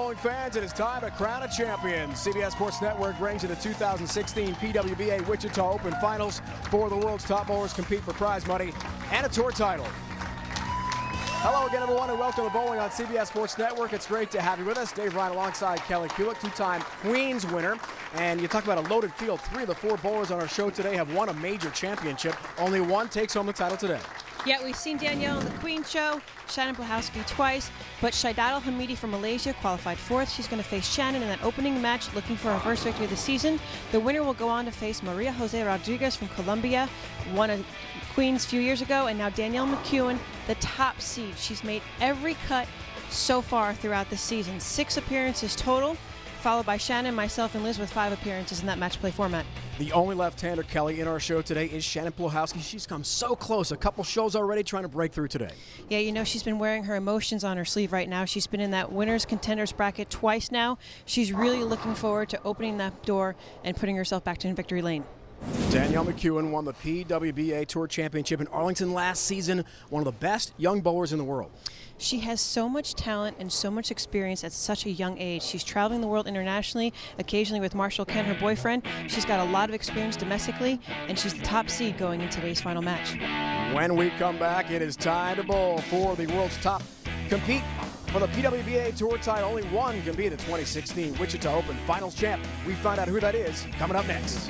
bowling fans, it is time to crown a champion. CBS Sports Network brings you the 2016 PWBA Wichita Open Finals. 4 of the world's top bowlers compete for prize money and a tour title. Hello again, everyone, and welcome to Bowling on CBS Sports Network. It's great to have you with us. Dave Ryan alongside Kelly Kulick, 2-time Queens winner. And you talk about a loaded field. 3 of the 4 bowlers on our show today have won a major championship. Only one takes home the title today. Yeah, we've seen Danielle on the Queen's show, Shannon Blahowski twice, but Shaidatul Hamidi from Malaysia qualified 4th. She's going to face Shannon in that opening match, looking for her first victory of the season. The winner will go on to face Maria Jose Rodriguez from Colombia, won a Queens a few years ago, and now Danielle McEwen, the top seed. She's made every cut so far throughout the season. 6 appearances total, followed by Shannon, myself, and Liz with 5 appearances in that match play format. The only left-hander, Kelly, in our show today is Shannon Blahowski. She's come so close. A couple shows already trying to break through today. Yeah, you know, she's been wearing her emotions on her sleeve right now. She's been in that winners contenders bracket twice now. She's really looking forward to opening that door and putting herself back to victory lane. Danielle McEwen won the PWBA Tour Championship in Arlington last season, one of the best young bowlers in the world. She has so much talent and so much experience at such a young age. She's traveling the world internationally, occasionally with Marshall Kent, her boyfriend. She's got a lot of experience domestically, and she's the top seed going in today's final match. When we come back, it is time to bowl for the world's top compete for the PWBA Tour title. Only one can be the 2016 Wichita Open Finals champ. We find out who that is coming up next.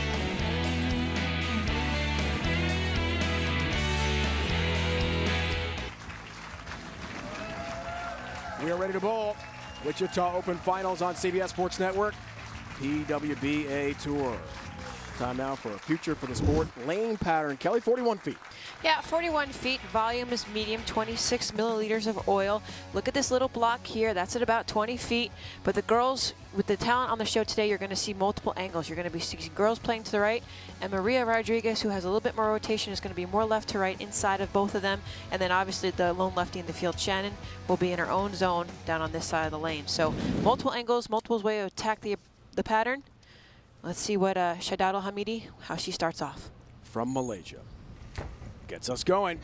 We are ready to bowl. Wichita Open Finals on CBS Sports Network. PWBA Tour. Time now for a future for the sport. Lane pattern. Kelly, 41 feet. Yeah, 41 feet. Volume is medium, 26 milliliters of oil. Look at this little block here. That's at about 20 feet. But the girls, with the talent on the show today, you're going to see multiple angles. You're going to be seeing girls playing to the right, and Maria Rodriguez, who has a little bit more rotation, is going to be more left to right inside of both of them. And then obviously the lone lefty in the field, Shannon, will be in her own zone down on this side of the lane. So multiple angles, multiple ways to attack the pattern. Let's see what Shaidatul Hamidi, how she starts off. From Malaysia. Gets us going.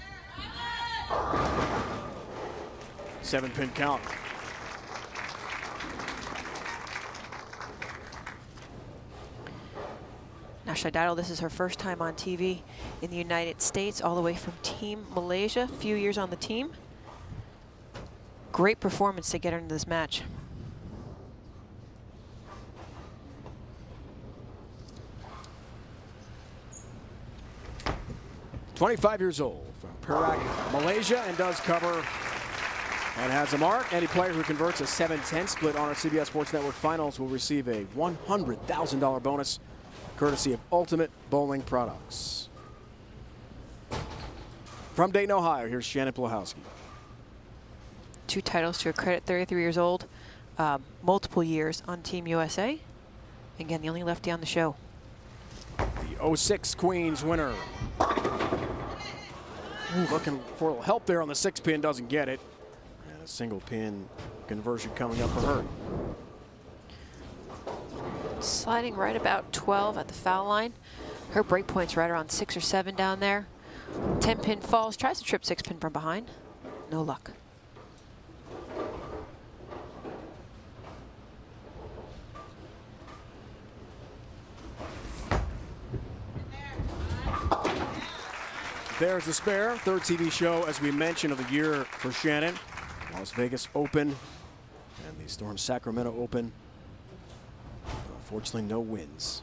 7-pin count. Now Shaidatul, this is her first time on TV in the United States, all the way from Team Malaysia, a few years on the team. Great performance to get her into this match. "25 years old from Perak, Malaysia, and does cover and has a mark. Any player who converts a 7-10 split on our CBS Sports Network Finals will receive a $100,000 bonus courtesy of Ultimate Bowling Products. From Dayton, Ohio, here's Shannon Blahowski. 2 titles to her credit, 33 years old, multiple years on Team USA. Again, the only lefty on the show. The 06 Queens winner. Looking for help there on the 6-pin, doesn't get it. And a single pin conversion coming up for her. Sliding right about 12 at the foul line. Her break point's right around 6 or 7 down there. 10-pin falls, tries to trip 6-pin from behind. No luck. There's the spare. 3rd TV show, as we mentioned, of the year for Shannon. Las Vegas Open and the Storm Sacramento Open. Unfortunately, no wins.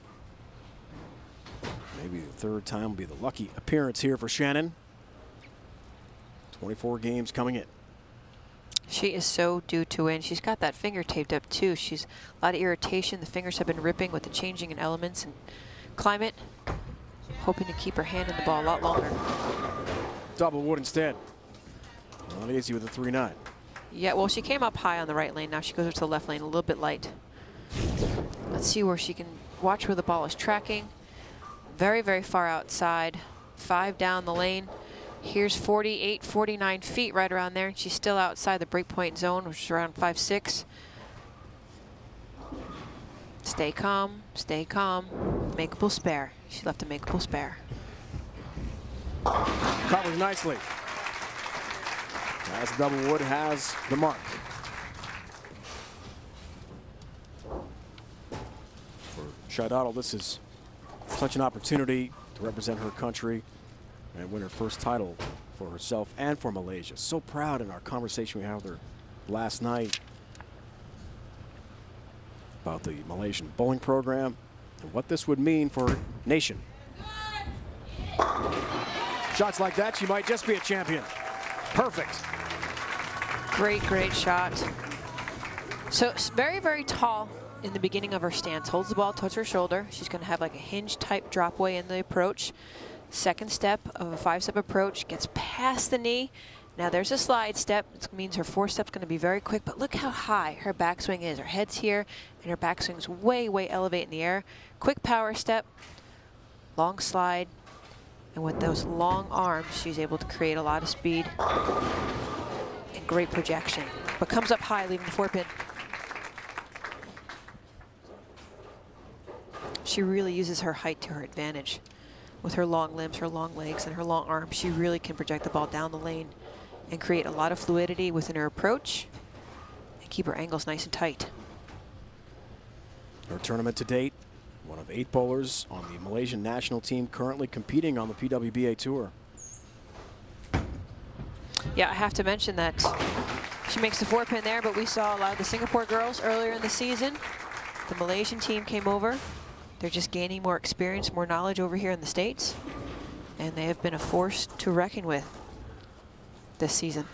Maybe the 3rd time will be the lucky appearance here for Shannon. 24 games coming in. She is so due to win. She's got that finger taped up too. She's a lot of irritation. The fingers have been ripping with the changing in elements and climate. Hoping to keep her hand in the ball a lot longer. Double wood instead. Not easy with a 3-9. Yeah, well, she came up high on the right lane. Now she goes to the left lane a little bit light. Let's see where she can watch where the ball is tracking. Very, very far outside. 5 down the lane. Here's 48, 49 feet right around there. She's still outside the breakpoint zone, which is around 5-6. Stay calm, stay calm. Makeable spare. She left a makeable spare. Covers nicely. As double wood has the mark. Shaidadl, this is such an opportunity to represent her country and win her first title for herself and for Malaysia. So proud in our conversation we had with her last night about the Malaysian bowling program and what this would mean for her nation. Shots like that, she might just be a champion. Perfect. Great, great shot. So very, very tall in the beginning of her stance. Holds the ball towards her shoulder. She's going to have like a hinge type drop way in the approach. Second step of a 5-step approach, gets past the knee. Now there's a slide step. It means her 4th step's going to be very quick, but look how high her backswing is. Her head's here, and her backswing's way, way elevated in the air. Quick power step, long slide, and with those long arms, she's able to create a lot of speed and great projection. But comes up high, leaving the 4-pin. She really uses her height to her advantage. With her long limbs, her long legs, and her long arms, she really can project the ball down the lane and create a lot of fluidity within her approach and keep her angles nice and tight. Her tournament to date, one of 8 bowlers on the Malaysian national team currently competing on the PWBA tour. Yeah, I have to mention that she makes the 4-pin there, but we saw a lot of the Singapore girls earlier in the season. The Malaysian team came over. They're just gaining more experience, more knowledge over here in the States, and they have been a force to reckon with this season.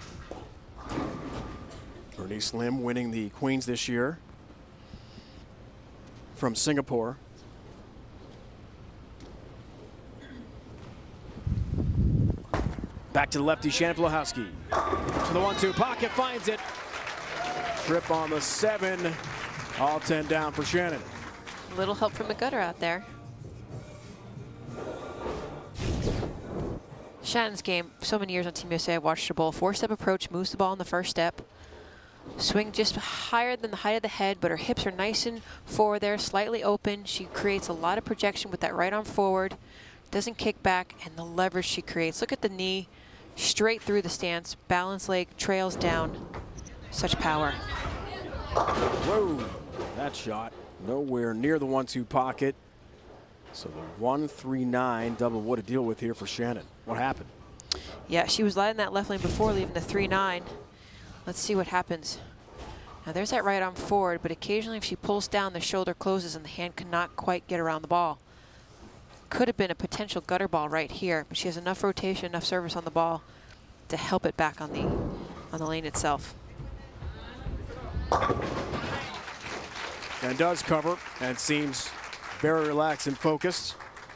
Bernice Lim winning the Queens this year from Singapore. Back to the lefty, Shannon Blahowski. To the 1-2 pocket, finds it. Trip on the 7. All 10 down for Shannon. A little help from the gutter out there. Shannon's game, so many years on Team USA, I've watched her bowl. 4-step approach, moves the ball in the 1st step. Swing just higher than the height of the head, but her hips are nice and forward there, slightly open. She creates a lot of projection with that right arm forward. Doesn't kick back, and the leverage she creates. Look at the knee, straight through the stance, balance leg, trails down. Such power. Whoa, that shot nowhere near the 1-2 pocket. So the 1-3-9 double what to deal with here for Shannon. What happened? Yeah, she was light in that left lane before leaving the 3-9. Let's see what happens. Now there's that right arm forward, but occasionally if she pulls down, the shoulder closes and the hand cannot quite get around the ball. Could have been a potential gutter ball right here, but she has enough rotation, enough service on the ball to help it back on the lane itself. And does cover and seems very relaxed and focused.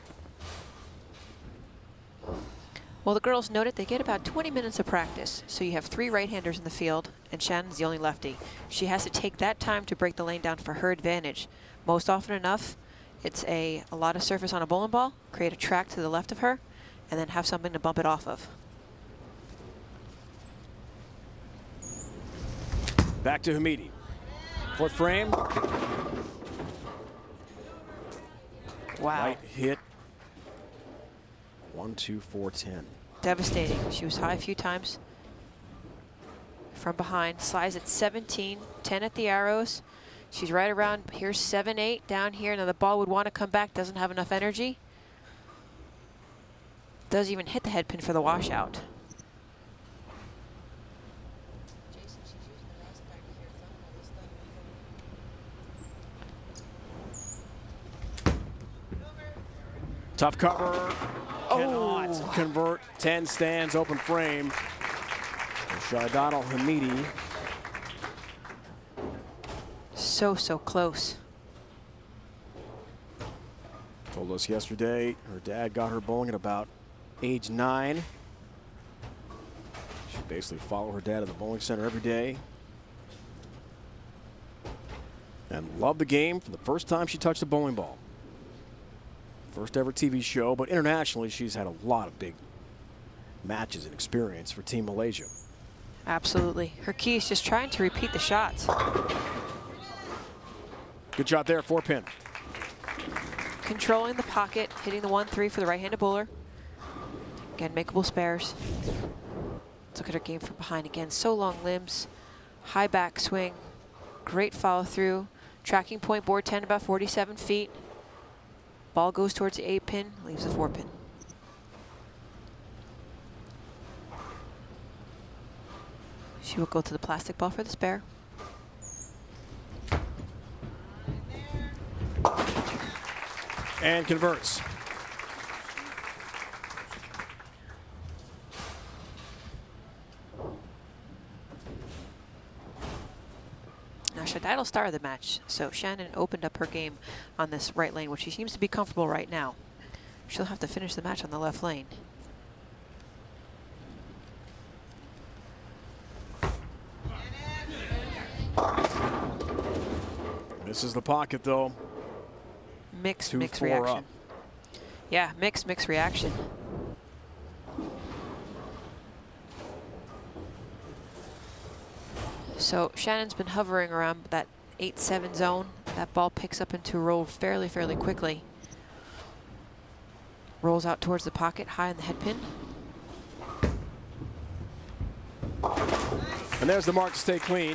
Well, the girls noted they get about 20 minutes of practice, so you have 3 right-handers in the field, and Shannon's the only lefty. She has to take that time to break the lane down for her advantage. Most often enough, it's a lot of surface on a bowling ball, create a track to the left of her, and then have something to bump it off of. Back to Hamidi. 4th frame. Wow. Right hit. 1-2-4-10. Devastating. She was high a few times from behind. Slides at 17, 10 at the arrows. She's right around, here's 7-8 down here. Now the ball would want to come back, doesn't have enough energy. Does even hit the head pin for the washout. Tough cover. Cannot convert. 10 stands, open frame. Shaidadl Hamidi. So close. Told us yesterday her dad got her bowling at about age 9. She basically followed her dad at the bowling center every day. And loved the game from the first time she touched a bowling ball. First ever TV show, but internationally she's had a lot of big matches and experience for Team Malaysia. Absolutely. Her key is just trying to repeat the shots. Good shot there, 4-pin. Controlling the pocket, hitting the 1-3 for the right-handed bowler. Again, makeable spares. Let's look at her game from behind again. So long limbs, high back swing, great follow through. Tracking point board 10, about 47 feet. Ball goes towards the 8-pin, leaves the 4-pin. She will go to the plastic ball for the spare. And converts. Now Shaididal started the match, so Shannon opened up her game on this right lane, which she seems to be comfortable right now. She'll have to finish the match on the left lane. This is the pocket, though. Mixed reaction. Up. Yeah, mixed reaction. So Shannon's been hovering around that 8-7 zone. That ball picks up into a roll fairly quickly. Rolls out towards the pocket, high in the head pin. And there's the mark to stay clean.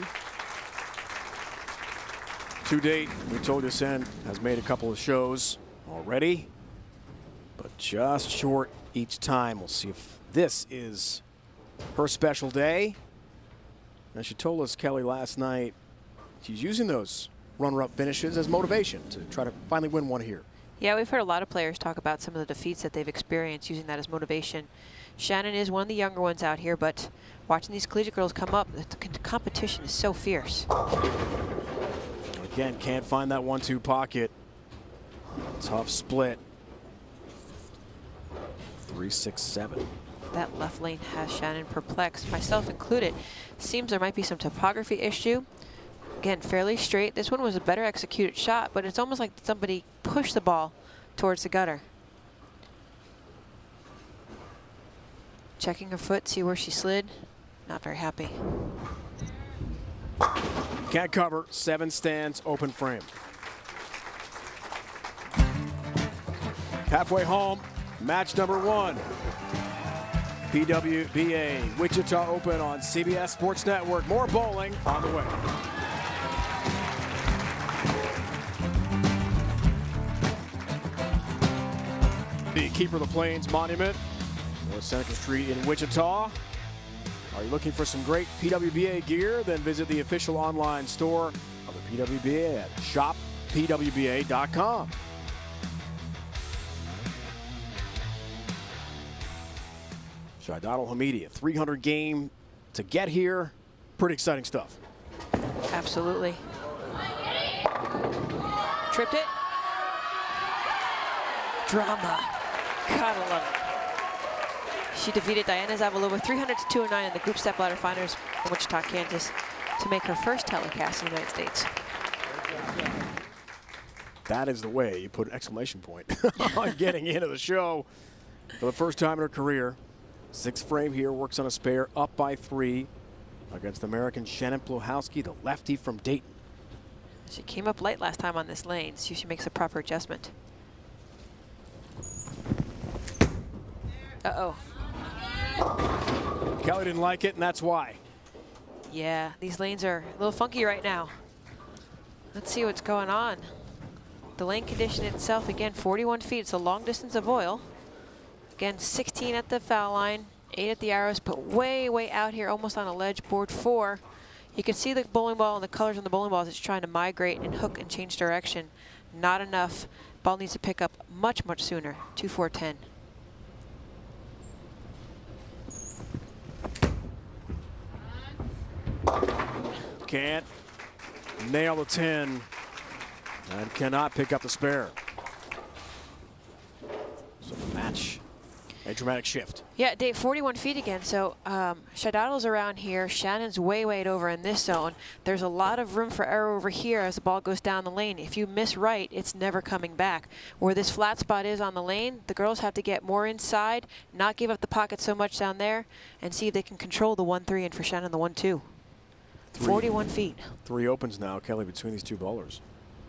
To date, we told you Sen has made a couple of shows already, but just short each time. We'll see if this is her special day. And she told us, Kelly, last night, she's using those runner-up finishes as motivation to try to finally win one here. Yeah, we've heard a lot of players talk about some of the defeats that they've experienced, using that as motivation. Shannon is one of the younger ones out here, but watching these collegiate girls come up, the competition is so fierce. Again, can't find that 1-2 pocket. Tough split. 3-6-7. That left lane has Shannon perplexed, myself included. Seems there might be some topography issue. Again, fairly straight. This one was a better executed shot, but it's almost like somebody pushed the ball towards the gutter. Checking her foot, see where she slid. Not very happy. Can't cover, 7 stands, open frame. Halfway home, match number 1. PWBA Wichita Open on CBS Sports Network. More bowling on the way. The Keeper of the Plains Monument, North Seneca Street in Wichita. Are you looking for some great PWBA gear? Then visit the official online store of the PWBA at shoppwba.com. Shaididal Hamidi, a 300 game to get here. Pretty exciting stuff. Absolutely. Tripped it. Drama. Gotta love it. She defeated Diana Zavalova 300-209 in the group step ladder finals from Wichita, Kansas, to make her first telecast in the United States. That is the way you put an exclamation point on getting into the show for the first time in her career. 6th frame here, works on a spare, up by 3 against American Shannon Pluhowski, the lefty from Dayton. She came up late last time on this lane, so she makes a proper adjustment. Uh-oh. Kelly didn't like it, and that's why. Yeah, these lanes are a little funky right now. Let's see what's going on. The lane condition itself, again, 41 feet. It's a long distance of oil. Again, 16 at the foul line, 8 at the arrows, but way out here, almost on a ledge, board 4. You can see the bowling ball and the colors on the bowling balls. It's trying to migrate and hook and change direction. Not enough. Ball needs to pick up much sooner. 2-4-10. Can't nail the 10 and cannot pick up the spare. So the match, a dramatic shift. Yeah, Dave, 41 feet again. So Shaididal's around here. Shannon's way over in this zone. There's a lot of room for error over here as the ball goes down the lane. If you miss right, it's never coming back. Where this flat spot is on the lane, the girls have to get more inside, not give up the pocket so much down there, and see if they can control the 1-3 and for Shannon the 1-2. 41 feet. 3 opens now, Kelly, between these 2 bowlers.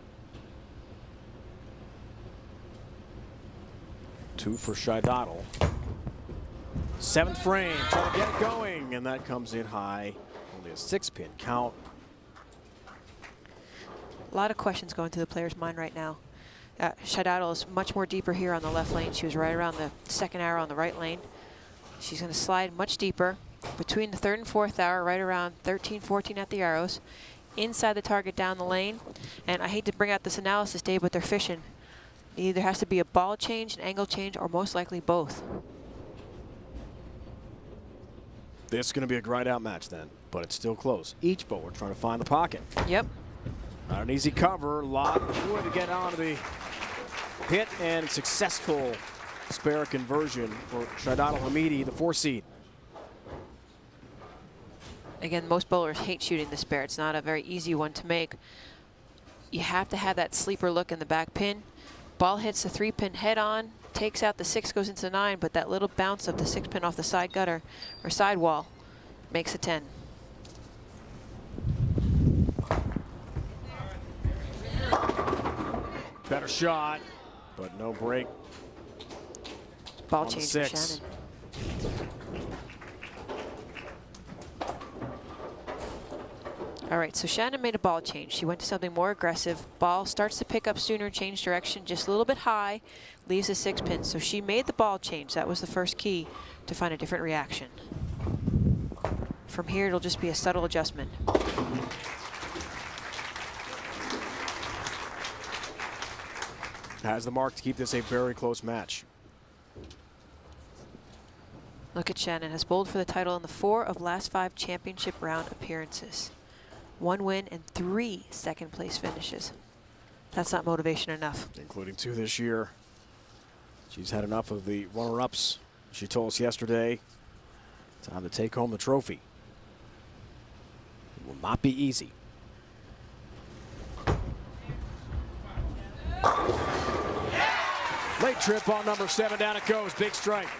2 for Shaididal. 7th frame, trying to get it going, and that comes in high. Only a 6-pin count. A lot of questions going through the player's mind right now. Shaidadl is much more deeper here on the left lane. She was right around the second arrow on the right lane. She's going to slide much deeper between the third and fourth arrow, right around 13, 14 at the arrows, inside the target down the lane. And I hate to bring out this analysis, Dave, but they're fishing. Either has to be a ball change, an angle change, or most likely both. This is going to be a grind-out match then, but it's still close. Each bowler trying to find the pocket. Yep. Not an easy cover. Lot of wood to get onto the pit, and successful spare conversion for Shaidadl Hamidi, the 4 seed. Again, most bowlers hate shooting the spare. It's not a very easy one to make. You have to have that sleeper look in the back pin. Ball hits the 3-pin head on, takes out the 6, goes into the 9, but that little bounce of the 6-pin off the side gutter or side wall makes a 10. Better shot, but no break. Ball change for Shannon. All right, so Shannon made a ball change. She went to something more aggressive. Ball starts to pick up sooner, change direction just a little bit high, leaves the 6-pin. So she made the ball change. That was the first key to find a different reaction. From here, it'll just be a subtle adjustment. Has the mark to keep this a very close match. Look at Shannon, has bowled for the title in the 4 of last 5 championship round appearances. 1 win and 3 second-place finishes. That's not motivation enough. Including 2 this year. She's had enough of the runner-ups. She told us yesterday, time to take home the trophy. It will not be easy. Late trip on number 7, down it goes, big strike.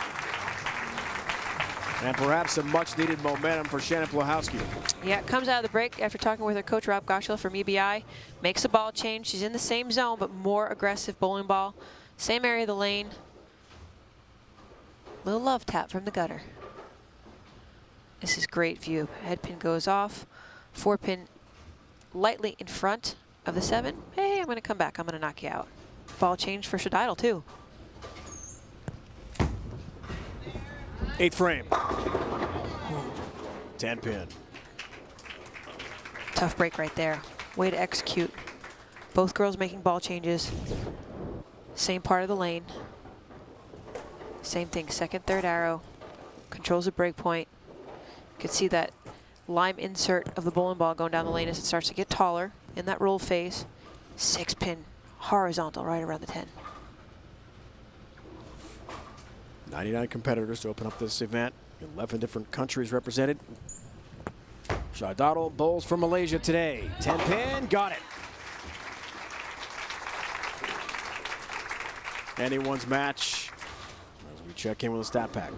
And perhaps some much-needed momentum for Shannon Blahowski. Yeah, comes out of the break after talking with her coach, Rob Goschel from EBI. Makes a ball change. She's in the same zone, but more aggressive bowling ball. Same area of the lane. Little love tap from the gutter. This is great view. Head pin goes off. 4-pin lightly in front of the 7. Hey, I'm going to come back. I'm going to knock you out. Ball change for Shaidadl, too. 8th frame. 10-pin. Tough break right there. Way to execute. Both girls making ball changes. Same part of the lane. Same thing, 2nd, 3rd arrow. Controls the break point. You can see that lime insert of the bowling ball going down the lane as it starts to get taller in that roll phase. 6-pin horizontal right around the 10. 99 competitors to open up this event. 11 different countries represented. Shaidadl bowls from Malaysia today. 10-pin, got it. Anyone's match as we check in with the stat pack.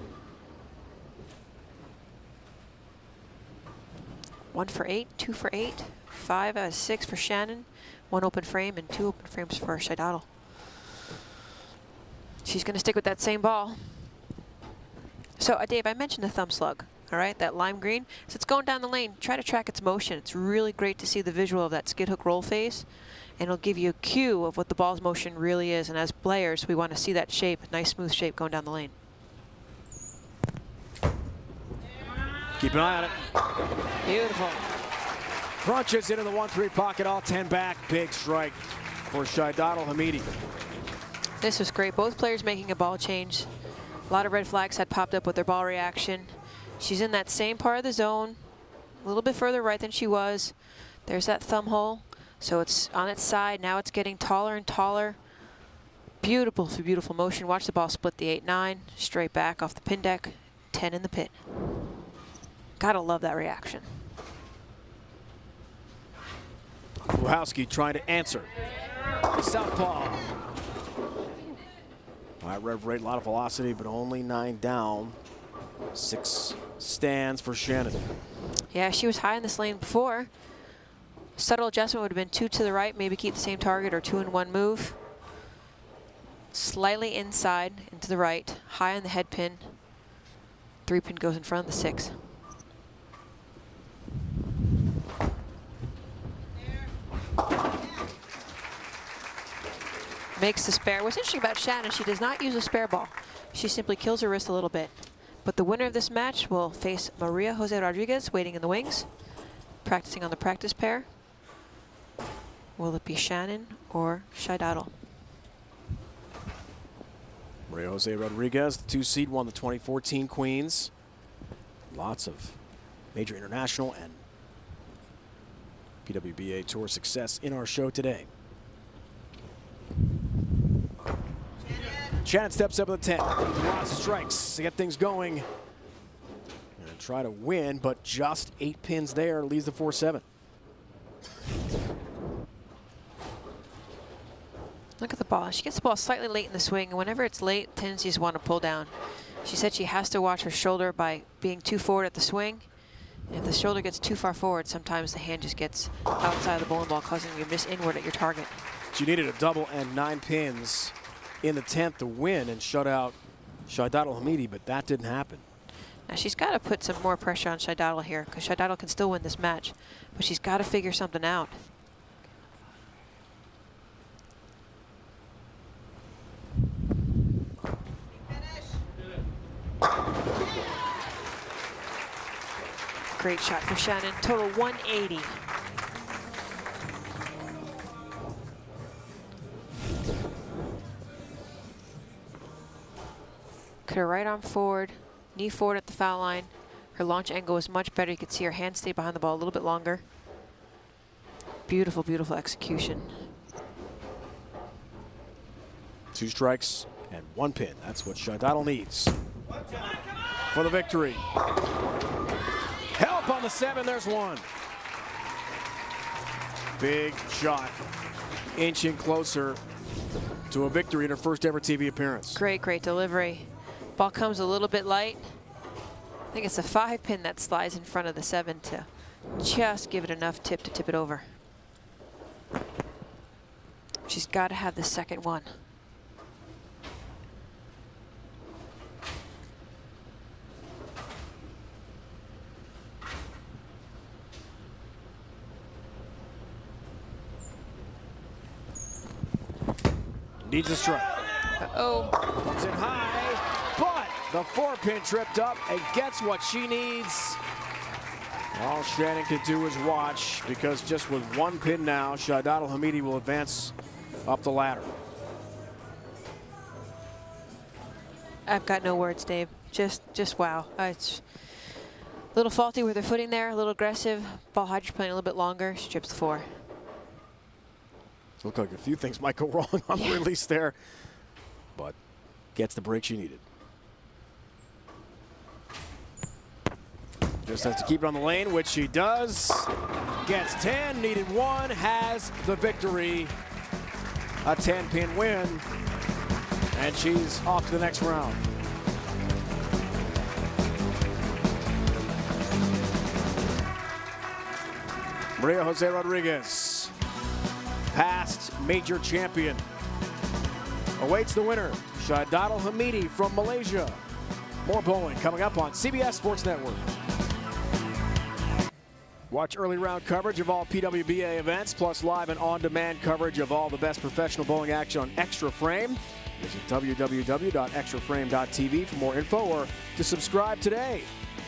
1 for 8, 2 for 8, 5 out of 6 for Shannon, 1 open frame and 2 open frames for Shaidadl. She's going to stick with that same ball. So, Dave, I mentioned the thumb slug, all right, that lime green. So it's going down the lane. Try to track its motion. It's really great to see the visual of that skid hook roll phase, and it'll give you a cue of what the ball's motion really is. And as players, we want to see that shape, nice smooth shape going down the lane. Keep an eye on it. Beautiful. Crunches into the 1-3 pocket, all 10 back. Big strike for Shaidadl Hamidi. This was great. Both players making a ball change. A lot of red flags had popped up with their ball reaction. She's in that same part of the zone, a little bit further right than she was. There's that thumb hole. So it's on its side. Now it's getting taller and taller. Beautiful, beautiful motion. Watch the ball split the 8-9, straight back off the pin deck, 10 in the pit. Gotta love that reaction. Blahowski trying to answer. Southpaw. High rev rate, a lot of velocity, but only 9 down. 6 stands for Shannon. Yeah, she was high in this lane before. Subtle adjustment would have been 2 to the right, maybe keep the same target, or 2 in 1 move. Slightly inside into the right, high on the head pin. 3-pin goes in front of the 6. Makes the spare. What's interesting about Shannon, she does not use a spare ball. She simply kills her wrist a little bit. But the winner of this match will face Maria Jose Rodriguez, waiting in the wings, practicing on the practice pair. Will it be Shannon or Scheidadl? Maria Jose Rodriguez, the 2 seed, won the 2014 Queens. Lots of major international and PWBA Tour success in our show today. Shannon steps up at the 10. Lots of strikes to get things going. And try to win, but just 8 pins there, leaves the 4-7. Look at the ball. She gets the ball slightly late in the swing, and whenever it's late, tendencies want to pull down. She said she has to watch her shoulder by being too forward at the swing. And if the shoulder gets too far forward, sometimes the hand just gets outside of the bowling ball, causing you to miss inward at your target. She needed a double and 9 pins in the 10th to win and shut out Scheidadl Hamidi, but that didn't happen. Now she's got to put some more pressure on Scheidadl here, because Scheidadl can still win this match, but she's got to figure something out. Great shot for Shannon, total 180. Cut her right arm forward, knee forward at the foul line. Her launch angle was much better. You could see her hand stay behind the ball a little bit longer. Beautiful, beautiful execution. 2 strikes and 1 pin. That's what Scheidadl needs for the victory. Help on the 7, there's 1. Big shot, inching closer to a victory in her first ever TV appearance. Great, great delivery. Ball comes a little bit light. I think it's a 5 pin that slides in front of the 7 to just give it enough tip to tip it over. She's got to have the second one. Needs a strike. Uh-oh. Comes in high, but the 4-pin tripped up and gets what she needs. All Shannon can do is watch, because just with 1 pin now, Scheidadl Hamidi will advance up the ladder. I've got no words, Dave. Just wow. It's a little faulty with her footing there, a little aggressive. Ball hydroplaning a little bit longer. She trips the 4. Looked like a few things might go wrong on the release there, but gets the break she needed. Just has to keep it on the lane, which she does. Gets 10, needed 1, has the victory. A 10-pin win, and she's off to the next round. Maria Jose Rodriguez, past major champion, awaits the winner, Scheidadl Hamidi from Malaysia. More bowling coming up on CBS Sports Network. Watch early round coverage of all PWBA events, plus live and on-demand coverage of all the best professional bowling action on Extra Frame. Visit www.extraframe.tv for more info or to subscribe today.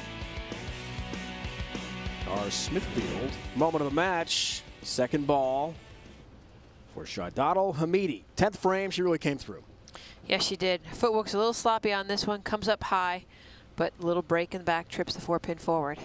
Our Smithfield moment of the match, second ball for Scheidadl Hamidi. 10th frame, she really came through. Yes, she did. Footwork's a little sloppy on this one, comes up high, but a little break in the back, trips the 4-pin forward.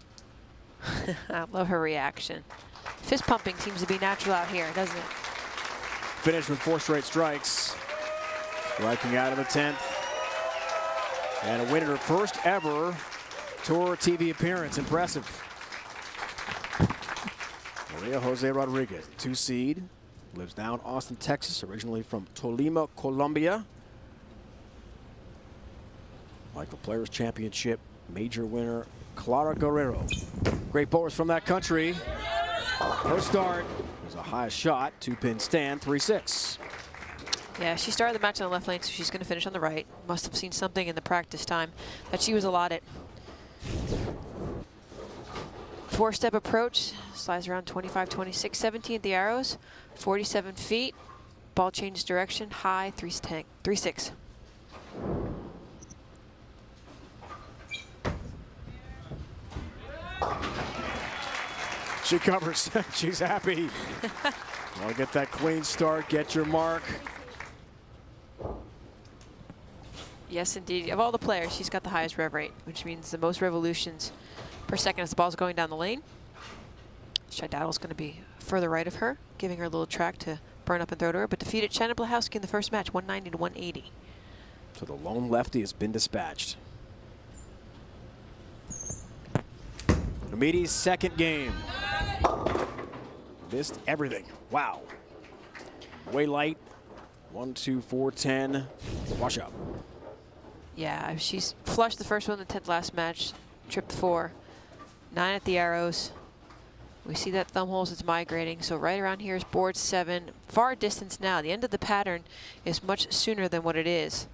I love her reaction. Fist pumping seems to be natural out here, doesn't it? Finished with 4 straight strikes. Striking out of the 10th. And a win in her first ever Tour TV appearance. Impressive. Maria Jose Rodriguez, 2 seed. Lives down Austin, Texas, originally from Tolima, Colombia. Michael Players Championship major winner, Clara Guerrero. Great bowlers from that country. Her start was a high shot, 2-pin stand, 3-6. Yeah, she started the match on the left lane, so she's going to finish on the right. Must have seen something in the practice time that she was allotted. 4-step approach, slides around 25, 26, 17 at the arrows, 47 feet. Ball changes direction, high, 3-6. She covers. She's happy. Want to get that clean start, get your mark. Yes, indeed. Of all the players, she's got the highest rev rate, which means the most revolutions per second as the ball's going down the lane. Shaidatl's going to be further right of her, giving her a little track to burn up and throw to her, but defeated Shannon Blahowski in the first match, 190 to 180. So the lone lefty has been dispatched. Hamidi's second game. Missed everything. Wow. Way light. 1, 2, 4, 10. Wash out. Yeah, she's flushed the first one in the 10th last match, tripped 4, 9 at the arrows. We see that thumb holes is migrating, so right around here is board 7. Far distance now. The end of the pattern is much sooner than what it is.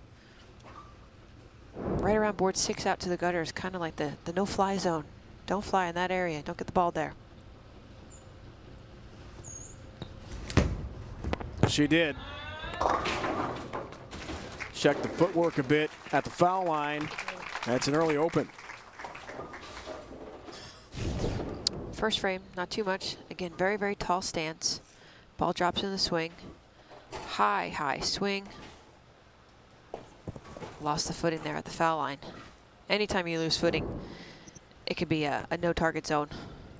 Right around board 6 out to the gutter is kind of like the no-fly zone. Don't fly in that area. Don't get the ball there. She did. Check the footwork a bit at the foul line. That's an early open. First frame, not too much. Again, very, very tall stance. Ball drops in the swing. High, high swing. Lost the footing there at the foul line. Anytime you lose footing, it could be a no target zone.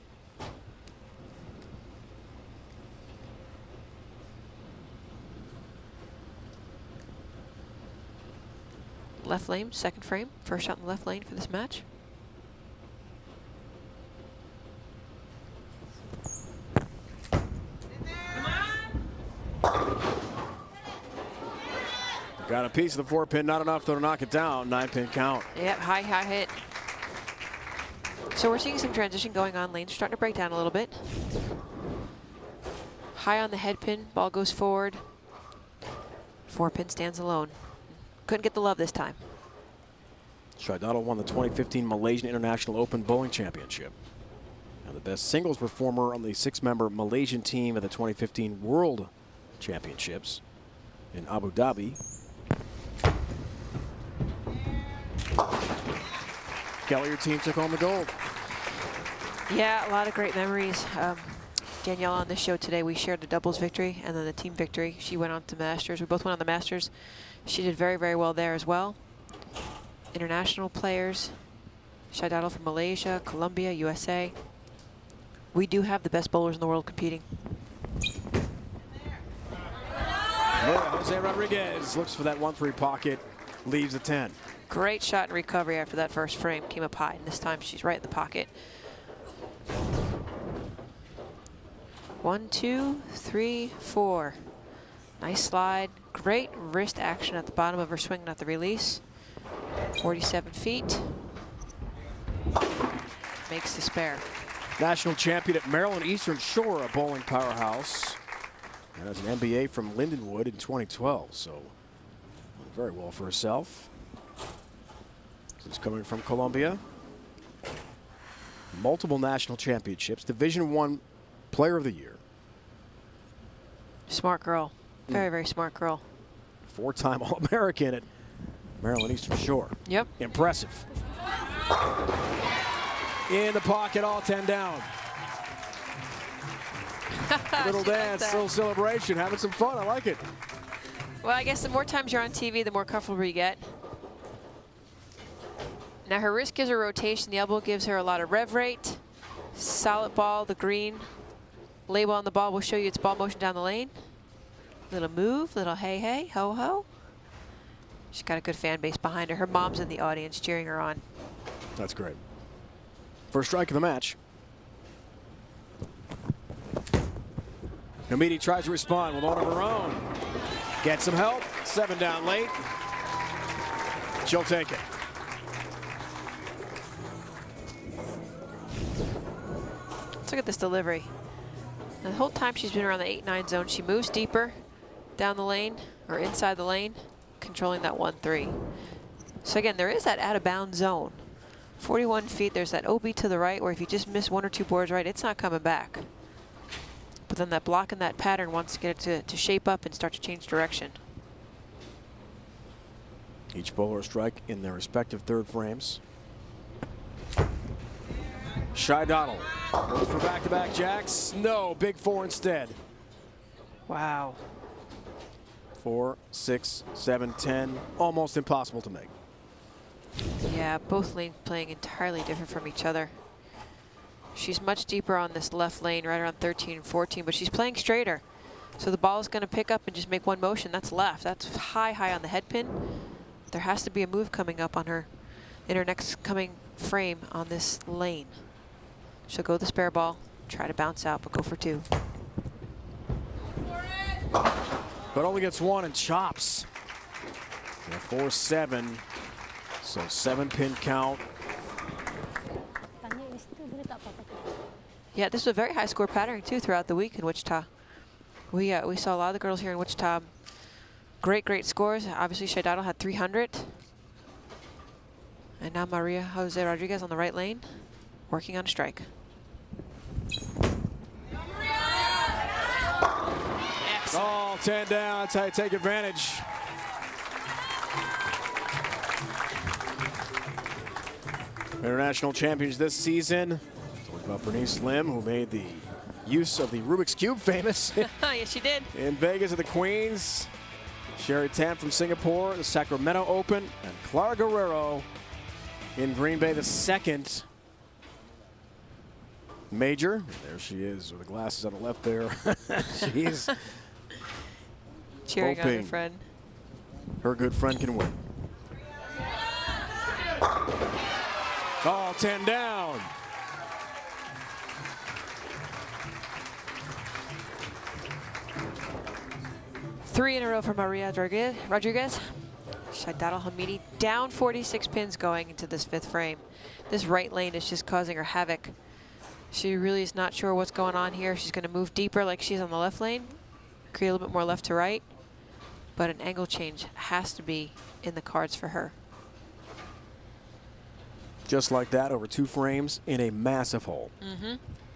Left lane, second frame. First shot in the left lane for this match. Got a piece of the 4-pin, not enough though to knock it down. 9-pin count. Yep, high, high hit. So we're seeing some transition going on. Lane's starting to break down a little bit. High on the head pin, ball goes forward. 4-pin stands alone. Couldn't get the love this time. Shaidatl won the 2015 Malaysian International Open Bowling Championship. And the best singles performer on the 6-member Malaysian team at the 2015 World Championships in Abu Dhabi. Kelly, your team took home the gold. Yeah, a lot of great memories. Danielle on this show today, we shared the doubles victory and then the team victory. She went on to Masters. We both went on the Masters. She did very, very well there as well. International players, Shaidatlh from Malaysia, Colombia, USA. We do have the best bowlers in the world competing. Jose Rodriguez looks for that 1-3 pocket, leaves the 10. Great shot and recovery after that first frame. Came up high, and this time she's right in the pocket. 1, 2, 3, 4. Nice slide. Great wrist action at the bottom of her swing, not the release. 47 feet. Makes the spare. National champion at Maryland Eastern Shore, a bowling powerhouse. And has an MBA from Lindenwood in 2012, so very well for herself. She's coming from Colombia. Multiple national championships, Division I Player of the Year. Smart girl. Very, very smart girl. 4-time All-American at Maryland Eastern Shore. Yep. Impressive. In the pocket, all 10 down. Little dance, little celebration, having some fun. I like it. Well, I guess the more times you're on TV, the more comfortable you get. Now her wrist gives her rotation. The elbow gives her a lot of rev rate. Solid ball, the green label on the ball will show you its ball motion down the lane. Little move, little hey, hey, ho, ho. She's got a good fan base behind her. Her mom's in the audience cheering her on. That's great. First strike of the match. Hamidi tries to respond with one of her own. Gets some help. 7 down late. She'll take it. Let's look at this delivery. Now, the whole time she's been around the 8-9 zone, she moves deeper down the lane or inside the lane, controlling that 1-3. So again, there is that out of bounds zone. 41 feet, there's that OB to the right where if you just miss 1 or 2 boards right, it's not coming back. But then that block and that pattern wants to get it to shape up and start to change direction. Each bowler strike in their respective third frames. Scheidadl for back-to-back jacks. No, big four instead. Wow. 4, 6, 7, 10. Almost impossible to make. Yeah, both lanes playing entirely different from each other. She's much deeper on this left lane, right around 13 and 14, but she's playing straighter. So the ball is going to pick up and just make one motion. That's left. That's high, high on the head pin. There has to be a move coming up on her in her next coming frame on this lane. She'll go the spare ball, try to bounce out, but go for 2. But only gets 1 and chops. 4-7. So 7-pin count. Yeah, this was a very high score pattern too throughout the week in Wichita. We saw a lot of the girls here in Wichita. Great scores. Obviously, Scheidadl had 300. And now Maria Jose Rodriguez on the right lane, working on a strike. Oh, 10 down. That's how you take advantage. International champions this season. Talk about Bernice Lim, who made the use of the Rubik's Cube famous. Yes, she did. In Vegas at the Queens. Sherry Tan from Singapore, the Sacramento Open, and Clara Guerrero in Green Bay, the second major. There she is with the glasses on the left there. She's cheering on her friend. Her good friend can win. Oh, 10 down. Three in a row for Maria Rodriguez. Scheidadl Hamidi down 46 pins going into this 5th frame. This right lane is just causing her havoc. She really is not sure what's going on here. She's going to move deeper like she's on the left lane, create a little bit more left to right, but an angle change has to be in the cards for her. Just like that, over 2 frames in a massive hole. Mm-hmm.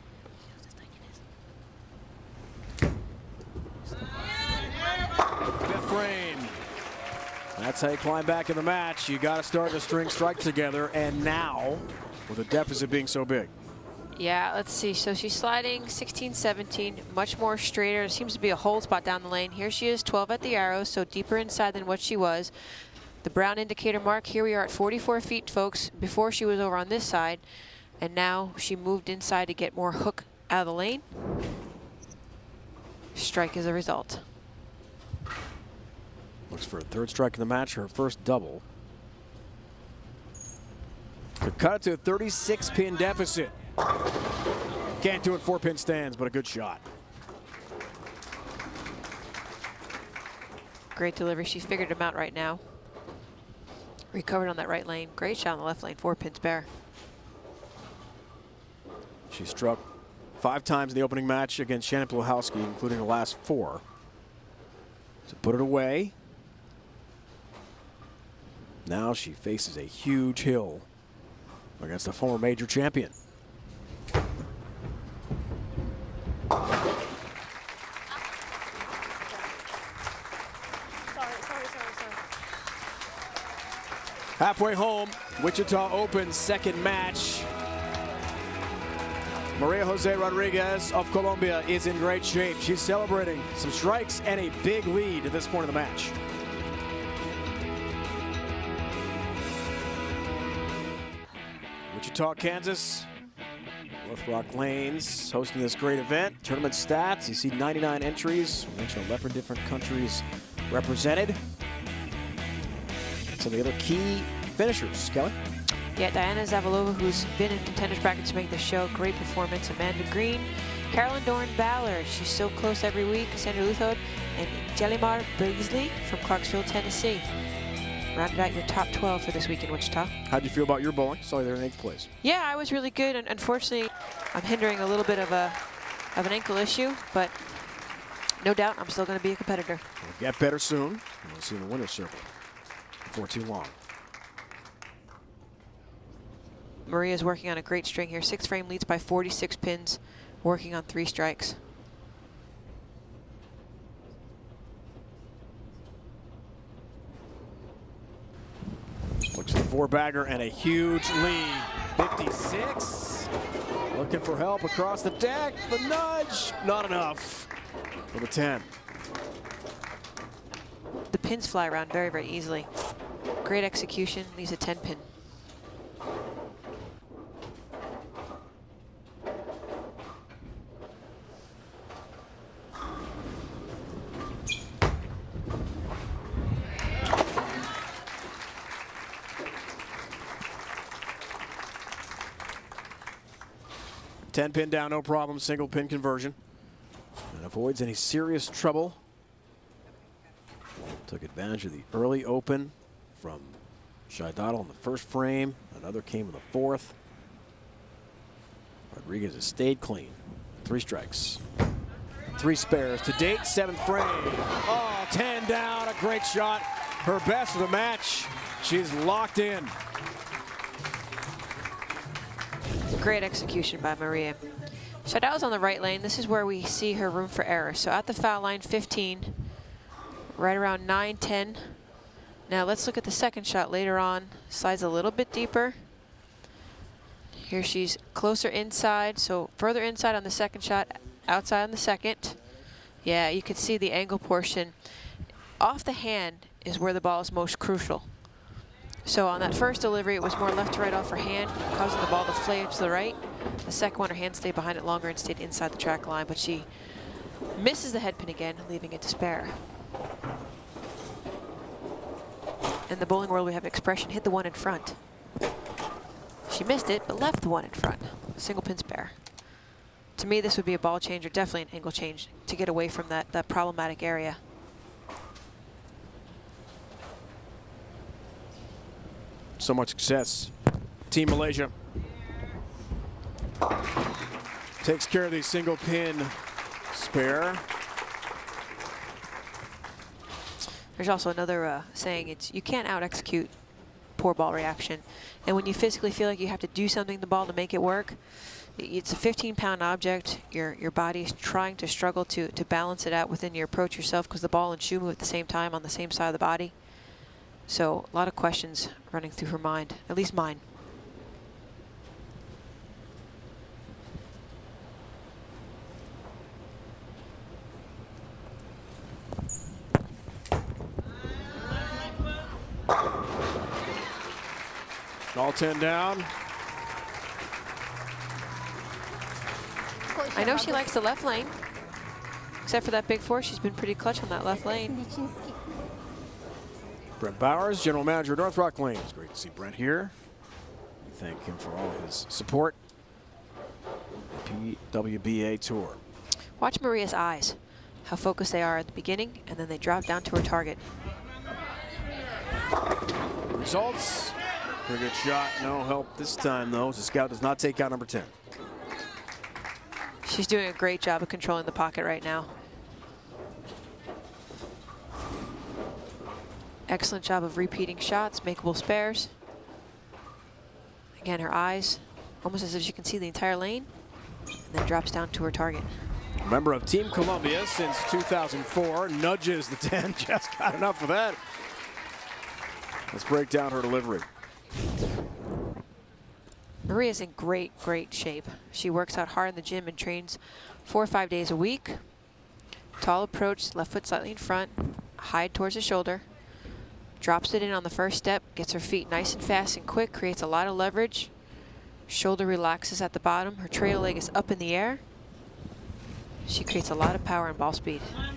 Fifth frame. That's how you climb back in the match. You got to start to string strikes together, and now, with the deficit being so big. Yeah, let's see. So she's sliding 16, 17, much more straighter. There seems to be a hold spot down the lane. Here she is, 12 at the arrow, so deeper inside than what she was. The brown indicator mark, here we are at 44 feet, folks. Before she was over on this side, and now she moved inside to get more hook out of the lane. Strike is a result. Looks for a 3rd strike in the match, her first double. To cut it to a 36-pin deficit. Can't do it 4-pin stands, but a good shot. Great delivery. She figured him out right now. Recovered on that right lane. Great shot on the left lane. 4-pin spare. She struck 5 times in the opening match against Shannon Pluhowski, including the last 4. To put it away. Now she faces a huge hill against the former major champion. Halfway home, Wichita Open 2nd match. Maria Jose Rodriguez of Colombia is in great shape. She's celebrating some strikes and a big lead at this point of the match. Wichita, Kansas. North Rock Lanes hosting this great event. Tournament stats, you see 99 entries. We mentioned 11 different countries represented. Some of the other key finishers, Kelly. Yeah, Diana Zavalova, who's been in contenders bracket to make the show. Great performance. Amanda Green, Carolyn Doran-Ballard. She's so close every week. Sandra Luthod and Jelimar Beasley from Clarksville, Tennessee. Rounded out your top 12 for this week in Wichita. How'd you feel about your bowling? Saw you there in 8th place. Yeah, I was really good, and unfortunately, I'm hindering a little bit of an ankle issue, but no doubt I'm still going to be a competitor. We'll get better soon. We'll see you in the winner's circle before too long. Maria's working on a great string here. 6th frame leads by 46 pins, working on 3 strikes. 4-bagger and a huge lead. 56. Looking for help across the deck. The nudge, not enough for the 10. The pins fly around very, very easily. Great execution, leaves a 10-pin. Ten-pin down, no problem, single pin conversion. And avoids any serious trouble. Took advantage of the early open from Scheidel in the first frame. Another came in the fourth. Rodriguez has stayed clean. 3 strikes. 3 spares to date, 7th frame. Oh, 10 down, a great shot. Her best of the match. She's locked in. Great execution by Maria. Scheidel's on the right lane. This is where we see her room for error. So at the foul line, 15, right around 9, 10. Now let's look at the second shot later on. Slides a little bit deeper. Here she's closer inside, so further inside on the second shot, outside on the second. Yeah, you can see the angle portion. Off the hand is where the ball is most crucial. So on that first delivery, it was more left to right off her hand, causing the ball to flay to the right. The second one, her hand stayed behind it longer and stayed inside the track line, but she misses the head pin again, leaving it to spare. In the bowling world, we have an expression, hit the one in front. She missed it, but left the one in front. Single pin spare. To me, this would be a ball change, or definitely an angle change, to get away from that problematic area. So much success. Team Malaysia takes care of the single pin spare. There's also another saying, it's you can't out-execute poor ball reaction. And when you physically feel like you have to do something to the ball to make it work, it's a 15-pound object. Your body is trying to struggle to balance it out within your approach yourself, because the ball and shoe move at the same time on the same side of the body. So a lot of questions running through her mind, at least mine. All 10 down. I know she likes the left lane. Except for that big four, she's been pretty clutch on that left lane. Brent Bowers, General Manager, North Rock Lane. It's great to see Brent here. We thank him for all his support. PWBA Tour. Watch Maria's eyes, how focused they are at the beginning, and then they drop down to her target. Results. Pretty good shot. No help this time, though. The scout does not take out number 10. She's doing a great job of controlling the pocket right now. Excellent job of repeating shots, makeable spares. Again, her eyes, almost as if she can see the entire lane, and then drops down to her target. Member of Team Columbia since 2004, nudges the 10, just got enough of that. Let's break down her delivery. Maria's in great, great shape. She works out hard in the gym and trains 4 or 5 days a week. Tall approach, left foot slightly in front, high towards the shoulder. Drops it in on the first step, gets her feet nice and fast and quick, creates a lot of leverage. Shoulder relaxes at the bottom. Her trail leg is up in the air. She creates a lot of power and ball speed.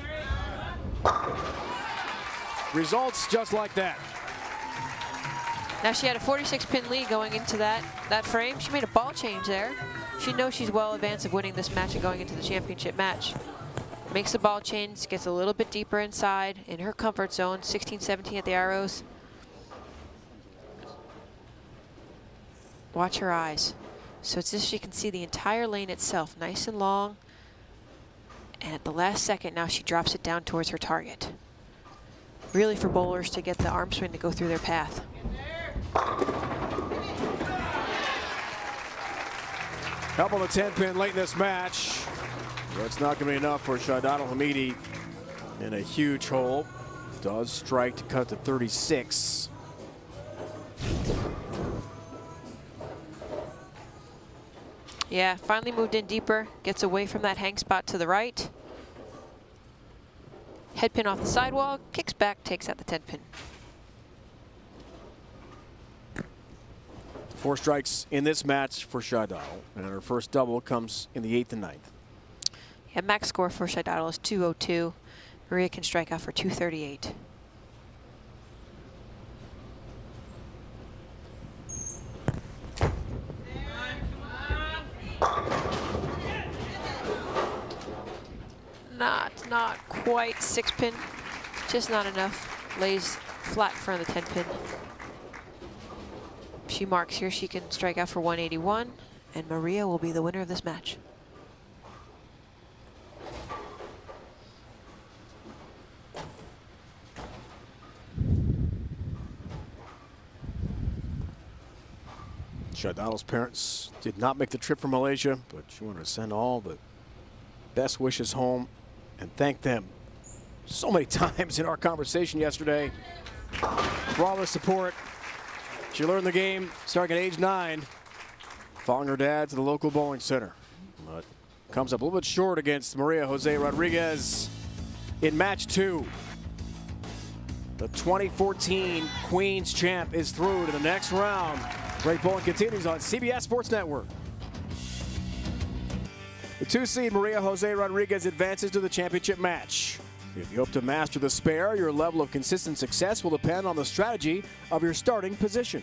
Results just like that. Now she had a 46-pin lead going into that frame. She made a ball change there. She knows she's well advanced of winning this match and going into the championship match. Makes the ball change, gets a little bit deeper inside in her comfort zone, 16, 17 at the arrows. Watch her eyes. So it's as if she can see the entire lane itself, nice and long. And at the last second, now she drops it down towards her target. Really for bowlers to get the arm swing to go through their path. Help on the 10-pin late in this match. But it's not going to be enough for Scheidel Hamidi in a huge hole. Does strike to cut to 36. Yeah, finally moved in deeper, gets away from that hang spot to the right. Head pin off the sidewall, kicks back, takes out the 10 pin. 4 strikes in this match for Shaidal, and her first double comes in the 8th and 9th. Yeah, max score for Shaidal is 202. Maria can strike out for 238. Not quite 6 pin, just not enough. Lays flat in front of the 10 pin. She marks here, she can strike out for 181, and Maria will be the winner of this match. Shaidal's parents did not make the trip from Malaysia, but she wanted to send all the best wishes home and thank them so many times in our conversation yesterday for all the support. She learned the game starting at age 9, following her dad to the local bowling center. But comes up a little bit short against Maria Jose Rodriguez in match 2. The 2014 Queens champ is through to the next round. Great bowling continues on CBS Sports Network. The 2-seed Maria Jose Rodriguez advances to the championship match. If you hope to master the spare, your level of consistent success will depend on the strategy of your starting position.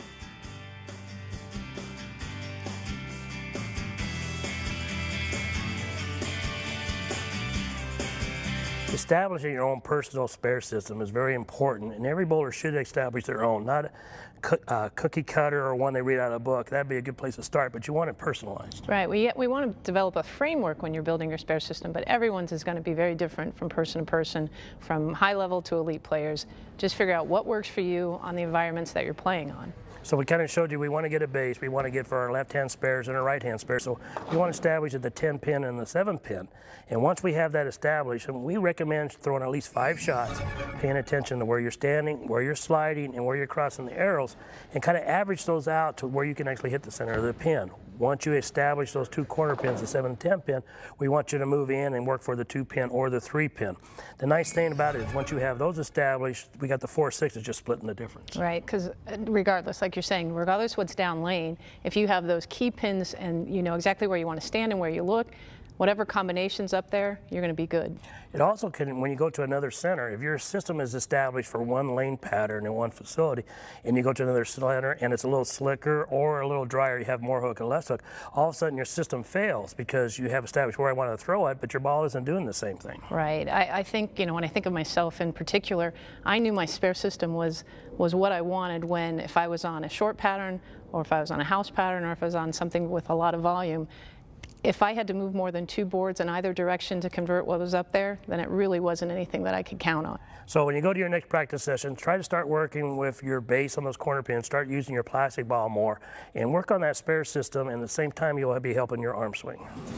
Establishing your own personal spare system is very important, and every bowler should establish their own, not a cookie cutter or one they read out of a book. That'd be a good place to start, but you want it personalized. Right. We want to develop a framework when you're building your spare system, but everyone's is going to be very different from person to person, from high level to elite players. Just figure out what works for you on the environments that you're playing on. So we kind of showed you we want to get a base. We want to get for our left-hand spares and our right-hand spares. So we want to establish at the 10 pin and the 7 pin. And once we have that established, we recommend throwing at least 5 shots, paying attention to where you're standing, where you're sliding, and where you're crossing the arrows, and kind of average those out to where you can actually hit the center of the pin. Once you establish those 2 corner pins, the 7 and 10 pin, we want you to move in and work for the 2 pin or the 3 pin. The nice thing about it is once you have those established, we got the 4-6 is just splitting the difference. Right, because regardless, like you're saying, regardless what's down lane, if you have those key pins and you know exactly where you want to stand and where you look, whatever combinations up there, you're going to be good. It also can, when you go to another center, if your system is established for one lane pattern in one facility, and you go to another center and it's a little slicker or a little drier, you have more hook and less hook, all of a sudden your system fails because you have established where I want to throw it, but your ball isn't doing the same thing. Right. I think, you know, when I think of myself in particular, I knew my spare system was what I wanted when, if I was on a short pattern, or if I was on a house pattern, or if I was on something with a lot of volume. If I had to move more than 2 boards in either direction to convert what was up there, then it really wasn't anything that I could count on. So when you go to your next practice session, try to start working with your base on those corner pins, start using your plastic ball more, and work on that spare system, and at the same time you'll be helping your arm swing.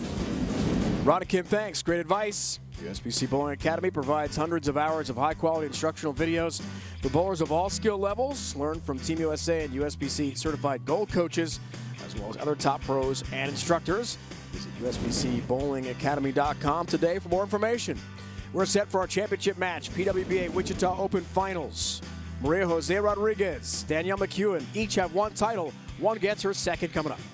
Rod and Kim, thanks. Great advice. USBC Bowling Academy provides hundreds of hours of high-quality instructional videos for bowlers of all skill levels. Learn from Team USA and USBC certified gold coaches, as well as other top pros and instructors. Visit USBCBowlingAcademy.com today for more information. We're set for our championship match, PWBA Wichita Open Finals. Maria Jose Rodriguez, Danielle McEwen each have 1 title. One gets her second coming up.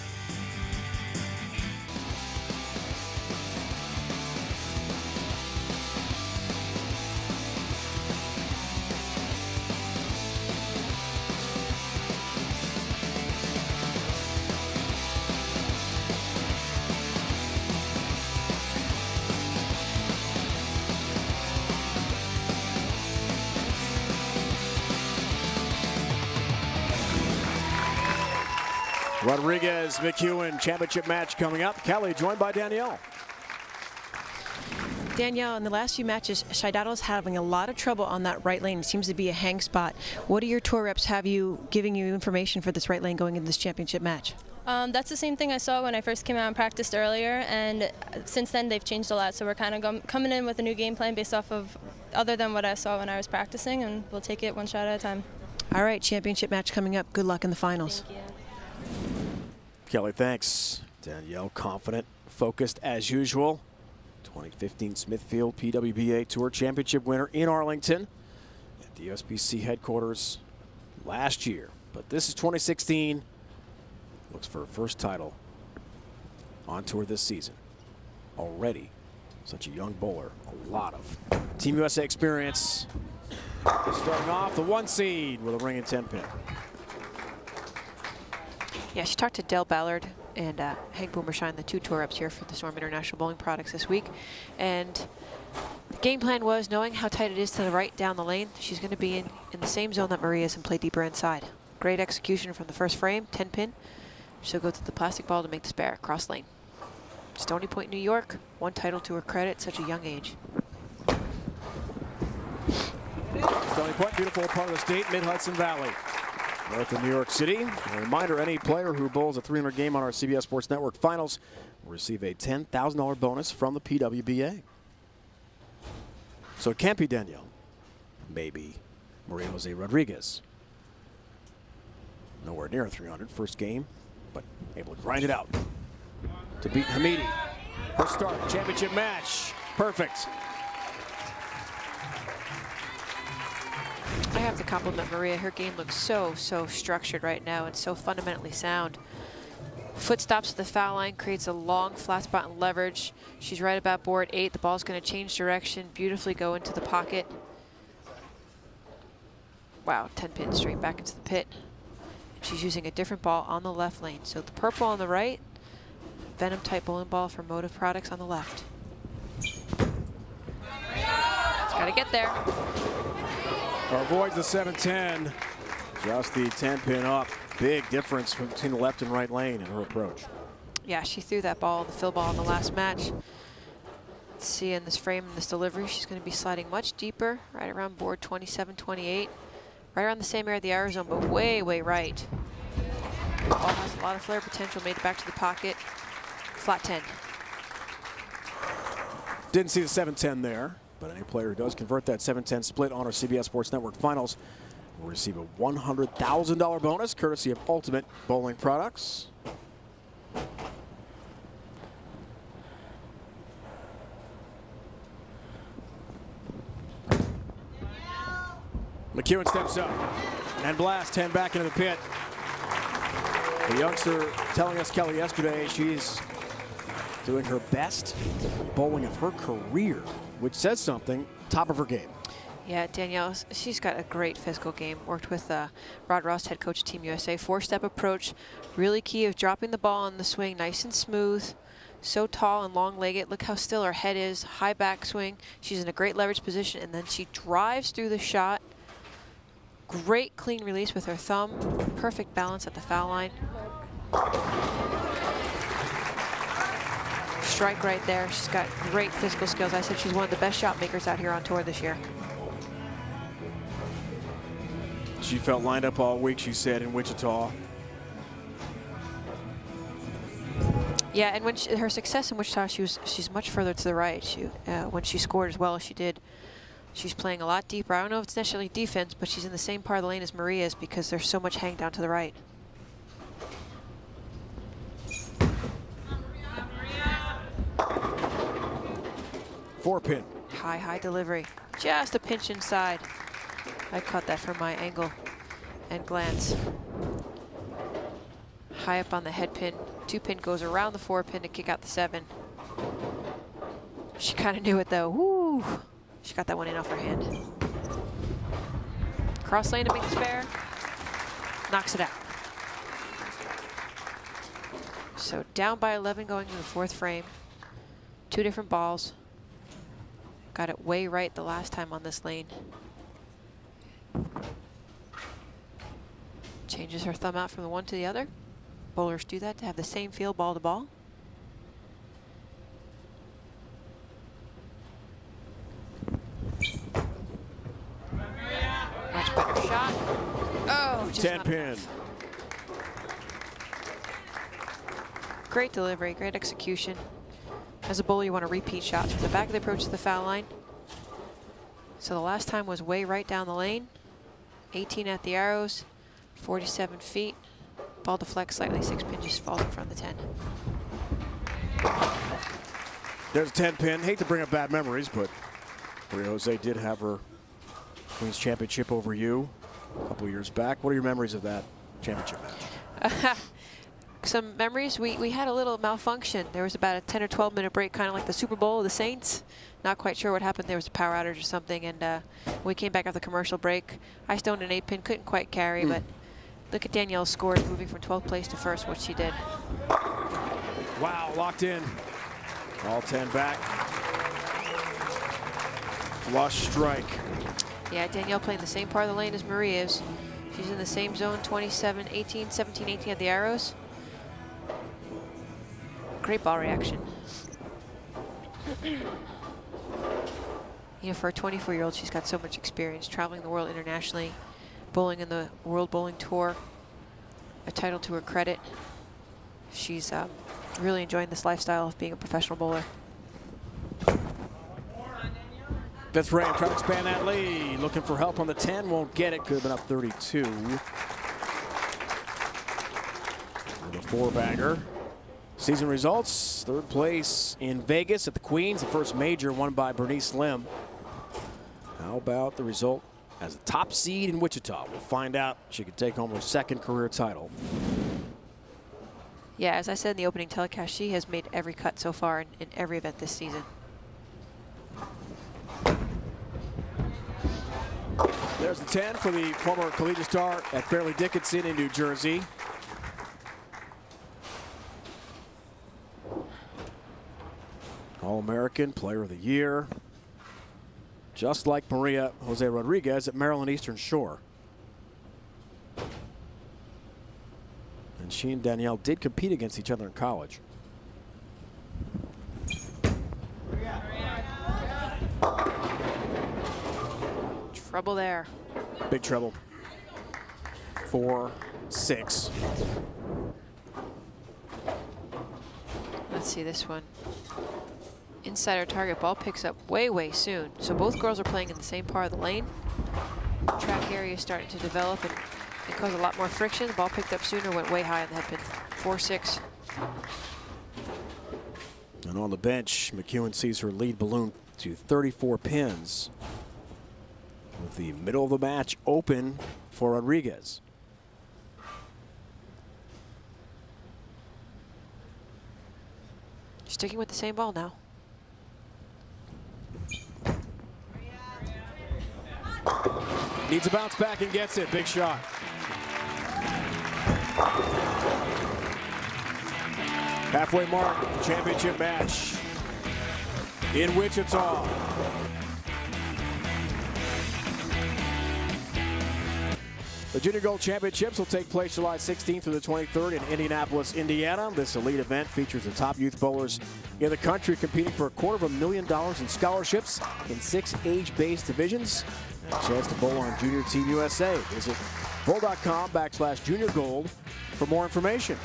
Rodriguez, McEwen, championship match coming up. Kelly joined by Danielle. Danielle, in the last few matches, Shaidal's having a lot of trouble on that right lane. It seems to be a hang spot. What do your tour reps have you giving you information for this right lane going into this championship match? That's the same thing I saw when I first came out and practiced earlier, and since then they've changed a lot, so we're kind of coming in with a new game plan based off of other than what I saw when I was practicing, and we'll take it 1 shot at a time. All right, championship match coming up. Good luck in the finals. Thank you. Kelly, thanks. Danielle confident, focused as usual. 2015 Smithfield PWBA Tour Championship winner in Arlington at the USBC headquarters last year. But this is 2016. Looks for her first title on tour this season. Already such a young bowler, a lot of Team USA experience. Starting off the 1 seed with a ring and 10 pin. Yeah, she talked to Dale Ballard and Hank Boomershine, the 2 tour ups here for the Storm International Bowling Products this week. And the game plan was, knowing how tight it is to the right down the lane, she's going to be in the same zone that Maria is and play deeper inside. Great execution from the first frame, 10 pin. She'll go to the plastic ball to make the spare, cross lane. Stony Point, New York, 1 title to her credit, such a young age. Stony Point, beautiful part of the state, mid-Hudson Valley. North of New York City. A reminder, any player who bowls a 300 game on our CBS Sports Network finals will receive a $10,000 bonus from the PWBA. So it can't be Danielle. Maybe Maria Jose Rodriguez. Nowhere near 300 first game, but able to grind it out to beat Hamidi. Her start, championship match, perfect. I have to compliment Maria. Her game looks so structured right now and so fundamentally sound. Foot stops at the foul line, creates a long flat spot and leverage. She's right about board 8. The ball's going to change direction, beautifully go into the pocket. Wow, 10 pin straight back into the pit. And she's using a different ball on the left lane. So the purple on the right, Venom type bowling ball from Motive Products on the left. It's got to get there. Avoids the 7-10. Just the 10 pin up. Big difference between the left and right lane in her approach. Yeah, she threw that ball, the fill ball in the last match. Let's see in this frame, in this delivery, she's going to be sliding much deeper, right around board 27, 28. Right around the same area of the arrow zone, but way right. Ball has a lot of flare potential, made it back to the pocket. Flat 10. Didn't see the 7-10 there, but any player who does convert that 7-10 split on our CBS Sports Network finals will receive a $100,000 bonus courtesy of Ultimate Bowling Products. McEwen steps up and blasts 10 back into the pit. The youngster telling us, Kelly, yesterday she's doing her best bowling of her career, which says something, top of her game. Yeah, Danielle, she's got a great physical game. Worked with Rod Ross, head coach of Team USA. 4-step approach, really key of dropping the ball on the swing, nice and smooth. So tall and long-legged. Look how still her head is. High back swing. She's in a great leverage position, and then she drives through the shot. Great clean release with her thumb. Perfect balance at the foul line. Strike right there. She's got great physical skills. I said she's one of the best shot makers out here on tour this year. She felt lined up all week, she said, in Wichita. Yeah, and when her success in Wichita, she's much further to the right. When she scored as well as she did, she's playing a lot deeper. I don't know if it's necessarily defense, but she's in the same part of the lane as Maria's because there's so much hang down to the right. Four pin. High delivery. Just a pinch inside. I caught that from my angle and glance. High up on the head pin. 2 pin goes around the 4 pin to kick out the 7. She kind of knew it though. Woo! She got that one in off her hand. Cross lane to make the spare. Knocks it out. So down by 11 going to the 4th frame. 2 different balls. Got it way right the last time on this lane. Changes her thumb out from the one to the other. Bowlers do that to have the same feel ball to ball. Much better shot. Oh, just 10 pin. Great delivery, great execution. As a bowler, you want to repeat shots from the back of the approach to the foul line. So the last time was way right down the lane. 18 at the arrows, 47 feet. Ball deflects slightly, 6 pin just falls in front of the 10. There's a 10-pin. Hate to bring up bad memories, but Maria Jose did have her Queen's Championship over you a couple years back. What are your memories of that championship match? Some memories. We had a little malfunction. There was about a 10 or 12 minute break, kind of like the Super Bowl of the Saints. Not quite sure what happened. There was a power outage or something, and when we came back off the commercial break, I stoned an 8-pin, couldn't quite carry, but look at Danielle's scores, moving from 12th place to first, what she did. Wow, locked in. All 10 back. Flush strike. Yeah, Danielle playing the same part of the lane as Marie is. She's in the same zone, 27, 18, 17, 18 at the arrows. Great ball reaction. You know, for a 24-year-old, she's got so much experience traveling the world internationally, bowling in the World Bowling Tour, a title to her credit. She's really enjoying this lifestyle of being a professional bowler. Fifth frame, trying to expand that lead. Looking for help on the 10, won't get it. Could have been up 32. With a 4-bagger. Season results, third place in Vegas at the Queens, the first major won by Bernice Lim. How about the result as a top seed in Wichita? We'll find out. She could take home her second career title. Yeah, as I said in the opening telecast, she has made every cut so far in every event this season. There's the 10 for the former collegiate star at Fairleigh Dickinson in New Jersey. All-American, Player of the Year. Just like Maria Jose Rodriguez at Maryland Eastern Shore. And she and Danielle did compete against each other in college. Trouble there. Big trouble. 4-6. Let's see this one. Insider target, ball picks up way, way soon. So both girls are playing in the same part of the lane. Track area is starting to develop and cause a lot more friction. The ball picked up sooner, went way high in the head pin. 4-6. And on the bench, McEwen sees her lead balloon to 34 pins. With the middle of the match open for Rodriguez. Sticking with the same ball now. Needs a bounce back and gets it. Big shot. Halfway mark, championship match in Wichita. The Junior Gold Championships will take place July 16th through the 23rd in Indianapolis, Indiana. This elite event features the top youth bowlers in the country competing for $250,000 in scholarships in 6 age-based divisions. And a chance to bowl on Junior Team USA. Visit bowl.com/juniorgold for more information.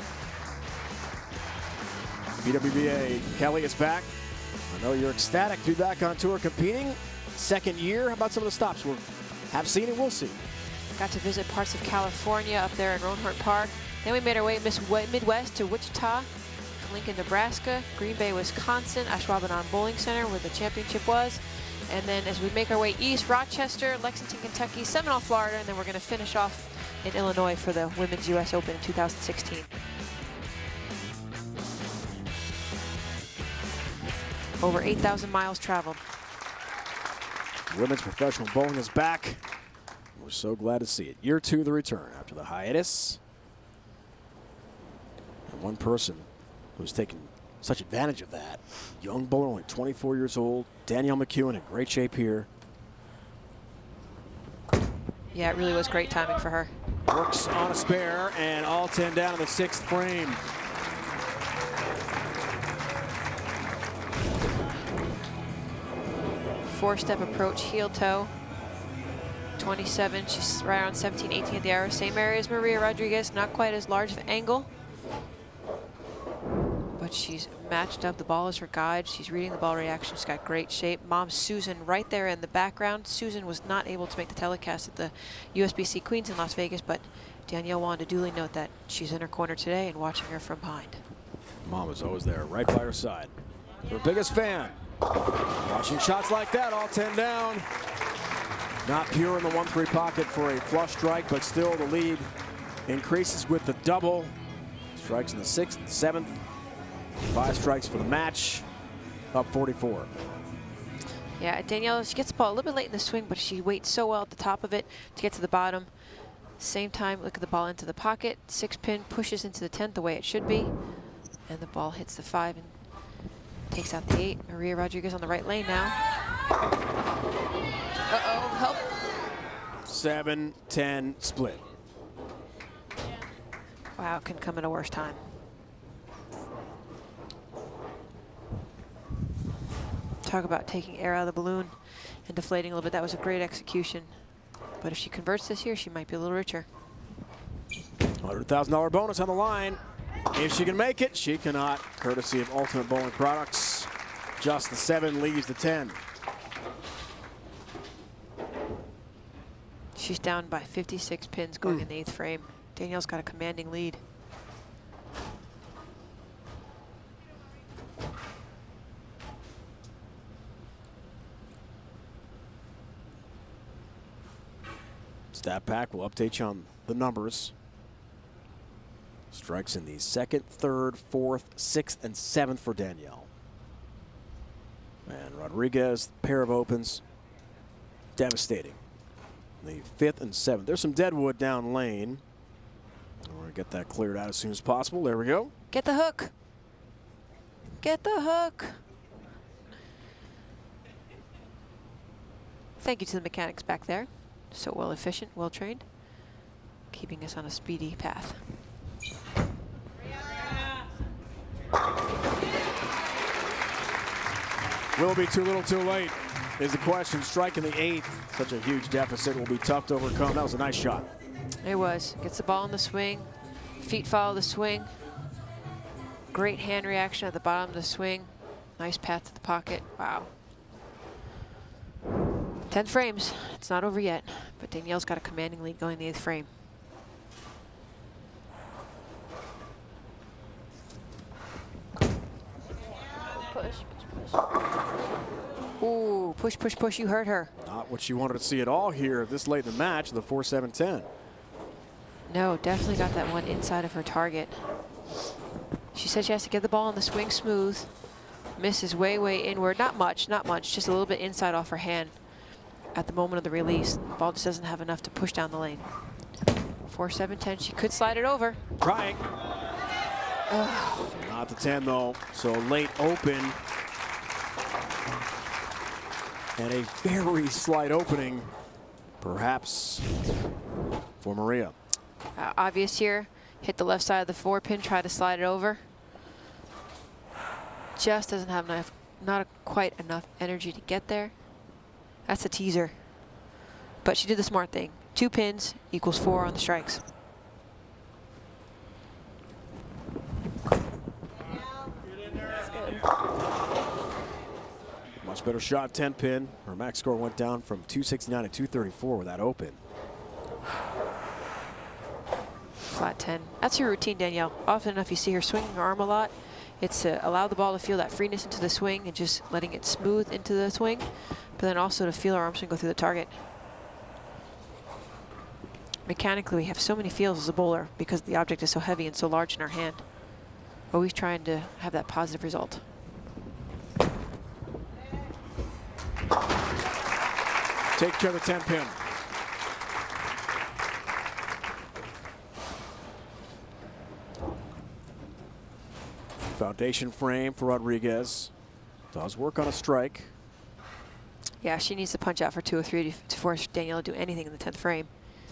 PWBA Kelly is back. I know you're ecstatic to be back on tour competing. Second year. How about some of the stops we have seen and will see? Got to visit parts of California up there in Rohnert Park. Then we made our way Midwest to Wichita, Lincoln, Nebraska, Green Bay, Wisconsin, Ashwaubenon Bowling Center where the championship was. And then as we make our way east, Rochester, Lexington, Kentucky, Seminole, Florida, and then we're going to finish off in Illinois for the Women's U.S. Open in 2016. Over 8,000 miles traveled. Women's professional bowling is back. We're so glad to see it. Year 2 of the return after the hiatus. And one person who's taken such advantage of that, young bowler, only 24 years old, Danielle McEwen, in great shape here. Yeah, it really was great timing for her. Works on a spare and all 10 down in the 6th frame. Four-step approach, heel toe. 27, she's right around 17, 18 at the arrow. Same area as Maria Rodriguez, not quite as large of an angle. But she's matched up. The ball is her guide. She's reading the ball reaction. She's got great shape. Mom Susan right there in the background. Susan was not able to make the telecast at the USBC Queens in Las Vegas, but Danielle wanted to duly note that she's in her corner today and watching her from behind. Mom is always there, right by her side. Her biggest fan. Watching shots like that, all 10 down. Not pure in the 1-3 pocket for a flush strike, but still the lead increases with the double. Strikes in the 6th, 7th. 5 strikes for the match. Up 44. Yeah, Danielle, she gets the ball a little bit late in the swing, but she waits so well at the top of it to get to the bottom. Same time, look at the ball into the pocket. 6-pin pushes into the 10th the way it should be. And the ball hits the 5 and takes out the 8. Maria Rodriguez on the right lane now. Uh-oh, help. 7-10 split. Wow, can come at a worse time. Talk about taking air out of the balloon and deflating a little bit. That was a great execution. But if she converts this here, she might be a little richer. $100,000 bonus on the line. If she can make it, she cannot, courtesy of Ultimate Bowling Products. Just the 7 leaves the 10. She's down by 56 pins going in the 8th frame. Danielle's got a commanding lead. Stat Pack will update you on the numbers. Strikes in the 2nd, 3rd, 4th, 6th, and 7th for Danielle. And Rodriguez, pair of opens, devastating. The 5th and 7th. There's some deadwood down lane. We're going to get that cleared out as soon as possible. There we go. Get the hook. Get the hook. Thank you to the mechanics back there. So well efficient, well trained, keeping us on a speedy path. Will it be too little too late is the question. Striking the 8th, such a huge deficit, will be tough to overcome. That was a nice shot. It was. Gets the ball in the swing. Feet follow the swing. Great hand reaction at the bottom of the swing. Nice path to the pocket. Wow. 10 frames. It's not over yet, but Danielle's got a commanding lead going in the 8th frame. Push, push, push. Ooh, push, push, push. You hurt her. Not what she wanted to see at all here this late in the match, the 4-7-10. No, definitely got that one inside of her target. She said she has to get the ball on the swing smooth. Misses way, way inward. Not much, just a little bit inside off her hand at the moment of the release. The ball just doesn't have enough to push down the lane. 4-7-10, she could slide it over. Trying. Not the 10 though, so late open. And a very slight opening, perhaps, for Maria. Obvious here, hit the left side of the 4-pin, try to slide it over. Just doesn't have enough, not quite enough energy to get there. That's a teaser. But she did the smart thing. 2 pins equals 4 on the strikes. Much better shot, 10-pin. Her max score went down from 269 to 234 with that open. Flat 10. That's your routine, Danielle. Often enough you see her swinging her arm a lot. It's to allow the ball to feel that freeness into the swing and just letting it smooth into the swing, but then also to feel our arm swing go through the target. Mechanically, we have so many feels as a bowler because the object is so heavy and so large in our hand. Always trying to have that positive result. Take care of the 10-pin. Foundation frame for Rodriguez. Does work on a strike. Yeah, she needs to punch out for 2 or 3 to force Danielle to do anything in the 10th frame.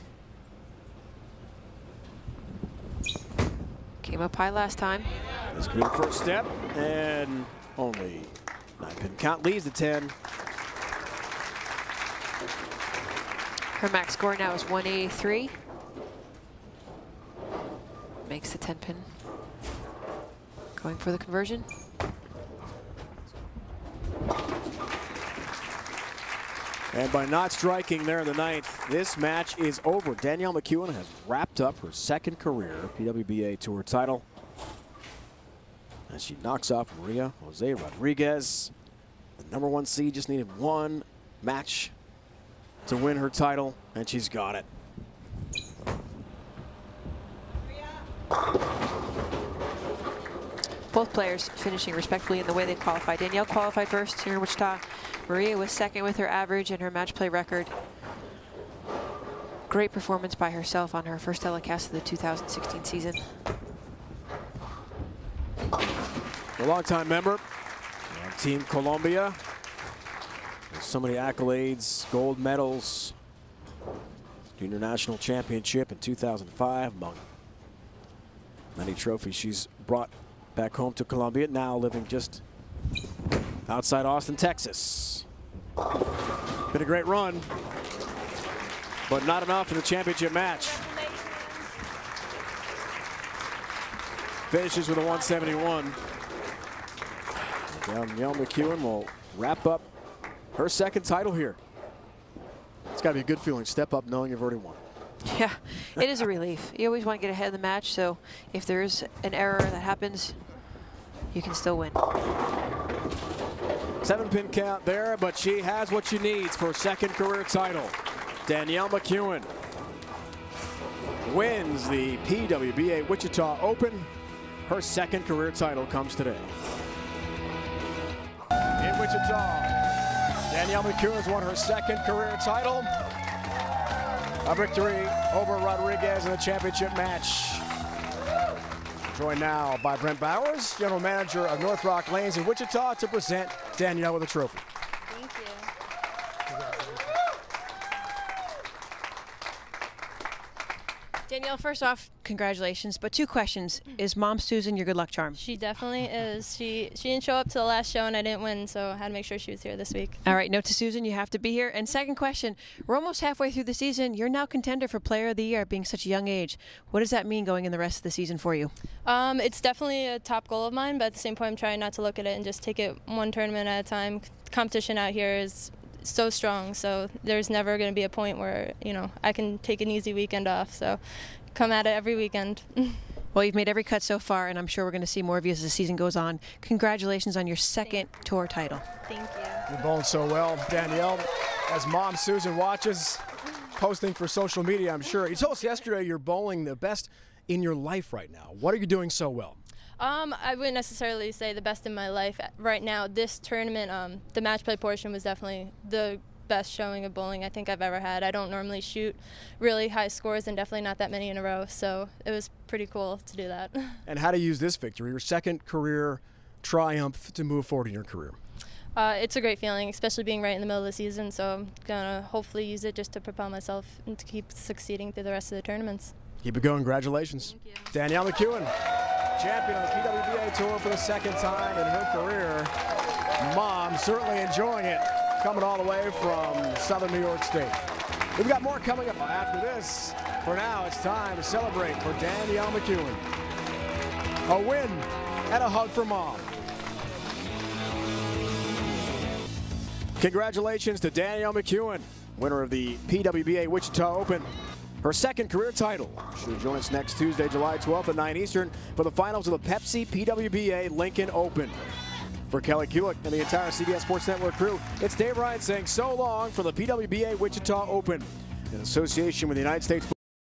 Came up high last time. This could be the first step, and only 9-pin count leaves the 10. Her max score now is 183. Makes the 10-pin. Going for the conversion. And by not striking there in the 9th, this match is over. Danielle McEwen has wrapped up her 2nd career PWBA Tour title. as she knocks off Maria Jose Rodriguez. The #1 seed just needed one match to win her title, and she's got it. Both players finishing respectfully in the way they qualified. Danielle qualified first here in Wichita. Maria was second with her average and her match play record. Great performance by herself on her first telecast of the 2016 season. A longtime member of Team Colombia. With so many accolades, gold medals, junior national championship in 2005, among many trophies she's brought back home to Colombia, now living just outside Austin, Texas. Been a great run, but not enough in the championship match. Finishes with a 171. Danielle McEwen will wrap up her second title here. It's got to be a good feeling. Step up knowing you've already won. Yeah, it is a relief. You always want to get ahead of the match, so if there is an error that happens, you can still win. 7-pin count there, but she has what she needs for a second career title. Danielle McEwen wins the PWBA Wichita Open. Her second career title comes today. In Wichita, Danielle McEwen has won her second career title. A victory over Rodriguez in the championship match. Joined now by Brent Bowers, General Manager of North Rock Lanes in Wichita, to present Danielle with a trophy. Thank you. Danielle, first off, congratulations. But two questions. Is Mom Susan your good luck charm? She definitely is. She didn't show up to the last show and I didn't win, so I had to make sure she was here this week. All right, note to Susan, you have to be here. And second question, we're almost halfway through the season. You're now contender for Player of the Year, being such a young age. What does that mean going in the rest of the season for you? It's definitely a top goal of mine, but at the same point I'm trying not to look at it and just take it one tournament at a time. Competition out here is so strong, so there's never going to be a point where, you know, I can take an easy weekend off. So come at it every weekend. Well, you've made every cut so far, and I'm sure we're going to see more of you as the season goes on. Congratulations on your second tour title. Thank you. You're bowling so well, Danielle. As Mom Susan watches, posting for social media, I'm sure. You told us yesterday you're bowling the best in your life right now. What are you doing so well? I wouldn't necessarily say the best in my life right now. This tournament, the match play portion was definitely the best showing of bowling I think I've ever had. I don't normally shoot really high scores and definitely not that many in a row, so it was pretty cool to do that. And how to use this victory, your second career triumph, to move forward in your career? It's a great feeling, especially being right in the middle of the season, so I'm going to hopefully use it just to propel myself and to keep succeeding through the rest of the tournaments. Keep it going. Congratulations. Thank you. Danielle McEwen, champion of the PWBA Tour for the second time in her career. Mom certainly enjoying it, coming all the way from southern New York State. We've got more coming up after this. For now, it's time to celebrate for Danielle McEwen. A win and a hug for Mom. Congratulations to Danielle McEwen, winner of the PWBA Wichita Open. Her second career title. She'll join us next Tuesday, July 12th at 9 Eastern for the finals of the Pepsi PWBA Lincoln Open. For Kelly Kulick and the entire CBS Sports Network crew, it's Dave Ryan saying so long for the PWBA Wichita Open in association with the United States